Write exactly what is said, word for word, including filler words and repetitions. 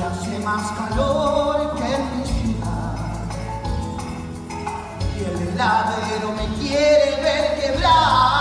hace más calor que en mi ciudad. Y el heladero me quiere ver quebrar.